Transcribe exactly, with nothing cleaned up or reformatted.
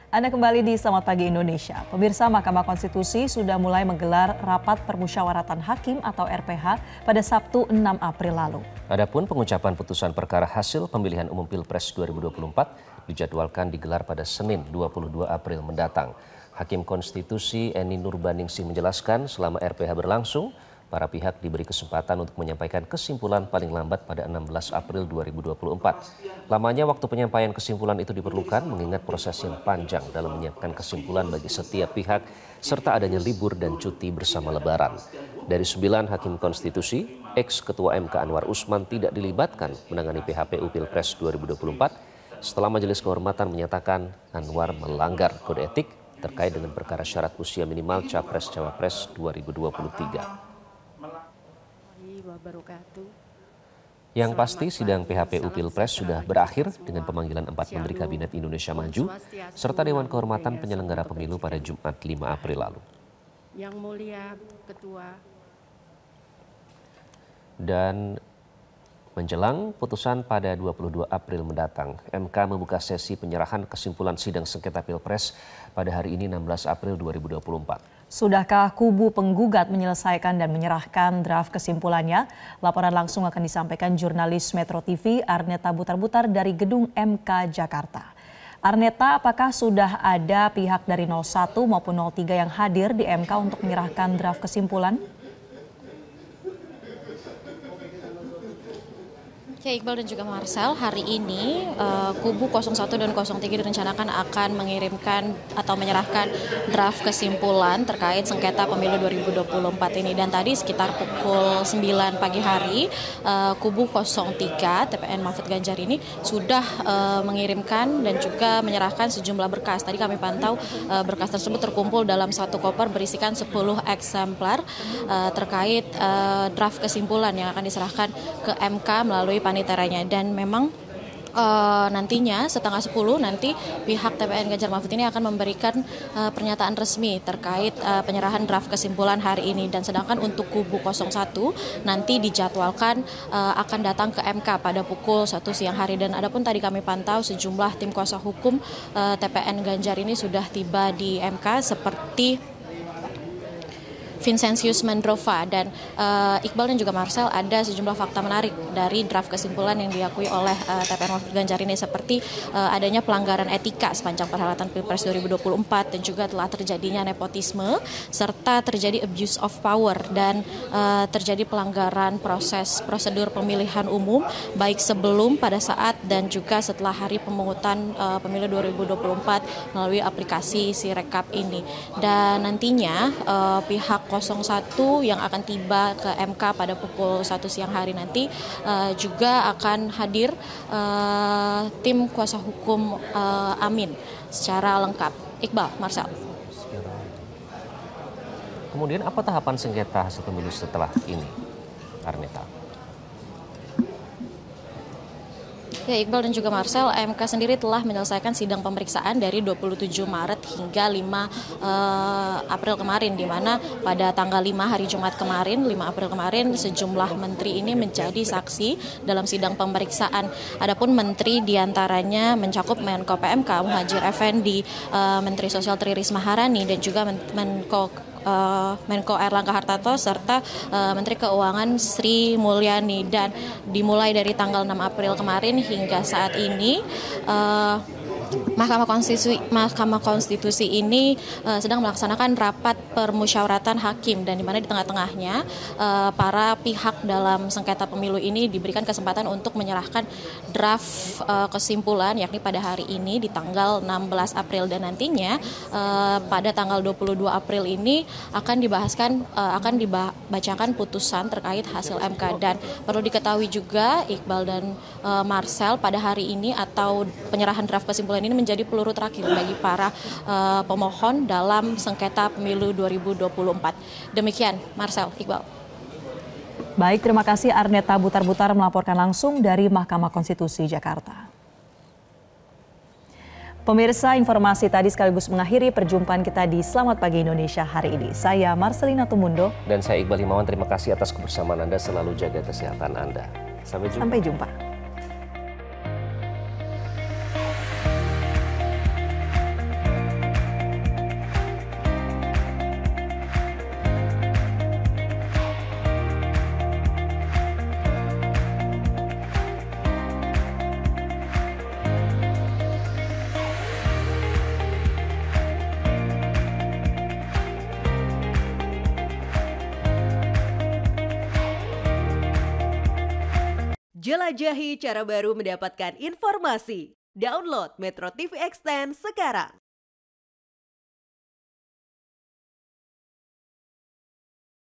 Anda kembali di Selamat Pagi Indonesia. Pemirsa, Mahkamah Konstitusi sudah mulai menggelar rapat permusyawaratan hakim atau R P H pada Sabtu enam April lalu. Adapun pengucapan putusan perkara hasil pemilihan umum Pilpres dua ribu dua puluh empat dijadwalkan digelar pada Senin dua puluh dua April mendatang. Hakim Konstitusi Eni Nurbaningsih menjelaskan selama R P H berlangsung, para pihak diberi kesempatan untuk menyampaikan kesimpulan paling lambat pada enam belas April dua ribu dua puluh empat. Lamanya waktu penyampaian kesimpulan itu diperlukan mengingat proses yang panjang dalam menyiapkan kesimpulan bagi setiap pihak serta adanya libur dan cuti bersama Lebaran. Dari sembilan hakim konstitusi, ex-ketua M K Anwar Usman tidak dilibatkan menangani P H P U Pilpres dua ribu dua puluh empat setelah Majelis Kehormatan menyatakan Anwar melanggar kode etik terkait dengan perkara syarat usia minimal Capres-Cawapres dua ribu dua puluh tiga. Yang pasti sidang P H P U Pilpres sudah berakhir dengan pemanggilan empat Menteri Kabinet Indonesia Maju serta Dewan Kehormatan Penyelenggara Pemilu pada Jumat lima April lalu. Yang Mulia Ketua. Dan menjelang putusan pada dua puluh dua April mendatang, M K membuka sesi penyerahan kesimpulan sidang sengketa Pilpres pada hari ini enam belas April dua ribu dua puluh empat. Sudahkah kubu penggugat menyelesaikan dan menyerahkan draft kesimpulannya? Laporan langsung akan disampaikan jurnalis Metro T V Arneta Butar-Butar dari Gedung M K Jakarta. Arneta, apakah sudah ada pihak dari nol satu maupun nol tiga yang hadir di M K untuk menyerahkan draft kesimpulan? Ya, Iqbal dan juga Marcel, hari ini uh, kubu nol satu dan nol tiga direncanakan akan mengirimkan atau menyerahkan draft kesimpulan terkait sengketa pemilu dua ribu dua puluh empat ini. Dan tadi sekitar pukul sembilan pagi hari, uh, kubu nol tiga T P N Mahfud Ganjar ini sudah uh, mengirimkan dan juga menyerahkan sejumlah berkas. Tadi kami pantau uh, berkas tersebut terkumpul dalam satu koper berisikan sepuluh eksemplar uh, terkait uh, draft kesimpulan yang akan diserahkan ke M K melalui paniteranya. Dan memang uh, nantinya setengah sepuluh nanti pihak T P N Ganjar Mahfud ini akan memberikan uh, pernyataan resmi terkait uh, penyerahan draft kesimpulan hari ini. Dan sedangkan untuk kubu nol satu nanti dijadwalkan uh, akan datang ke M K pada pukul satu siang hari. Dan adapun tadi kami pantau sejumlah tim kuasa hukum uh, T P N Ganjar ini sudah tiba di M K seperti Vincentius Mandrova. Dan uh, Iqbal dan juga Marcel, ada sejumlah fakta menarik dari draft kesimpulan yang diakui oleh uh, T P N Mahfud Ganjar ini, seperti uh, adanya pelanggaran etika sepanjang perhelatan Pilpres dua ribu dua puluh empat dan juga telah terjadinya nepotisme serta terjadi abuse of power dan uh, terjadi pelanggaran proses prosedur pemilihan umum baik sebelum, pada saat dan juga setelah hari pemungutan uh, pemilu dua ribu dua puluh empat melalui aplikasi Sirekap ini. Dan nantinya uh, pihak nol satu yang akan tiba ke M K pada pukul satu siang hari nanti uh, juga akan hadir uh, tim kuasa hukum uh, Amin secara lengkap. Iqbal, Marcel. Kemudian apa tahapan sengketa hasil pemilu setelah ini, Arneta? Ya, Iqbal dan juga Marcel, M K sendiri telah menyelesaikan sidang pemeriksaan dari dua puluh tujuh Maret hingga lima uh, April kemarin, di mana pada tanggal lima hari Jumat kemarin, lima April kemarin, sejumlah menteri ini menjadi saksi dalam sidang pemeriksaan. Adapun menteri diantaranya mencakup Menko P M K Muhadjir Effendi, uh, Menteri Sosial Tri Risma Harani, dan juga Men Menko Uh, Menko Airlangga Hartarto serta uh, Menteri Keuangan Sri Mulyani. Dan dimulai dari tanggal enam April kemarin hingga saat ini uh, Mahkamah Konstitusi, Mahkamah Konstitusi ini uh, sedang melaksanakan rapat permusyawaratan hakim, dan di mana di tengah-tengahnya uh, para pihak dalam sengketa pemilu ini diberikan kesempatan untuk menyerahkan draft uh, kesimpulan, yakni pada hari ini di tanggal enam belas April. Dan nantinya uh, pada tanggal dua puluh dua April ini akan dibahaskan uh, akan dibacakan putusan terkait hasil M K. Dan perlu diketahui juga, Iqbal dan uh, Marcel, pada hari ini atau penyerahan draft kesimpulan ini menjadi peluru terakhir bagi para uh, pemohon dalam sengketa pemilu dua ribu dua puluh empat. Demikian, Marcel, Iqbal. Baik, terima kasih Arneta Butar-Butar melaporkan langsung dari Mahkamah Konstitusi Jakarta. Pemirsa, informasi tadi sekaligus mengakhiri perjumpaan kita di Selamat Pagi Indonesia hari ini. Saya Marcelina Tumundo. Dan saya Iqbal Himawan, terima kasih atas kebersamaan Anda, selalu jaga kesehatan Anda. Sampai jumpa. Sampai jumpa. Jelajahi cara baru mendapatkan informasi. Download Metro T V Extend sekarang.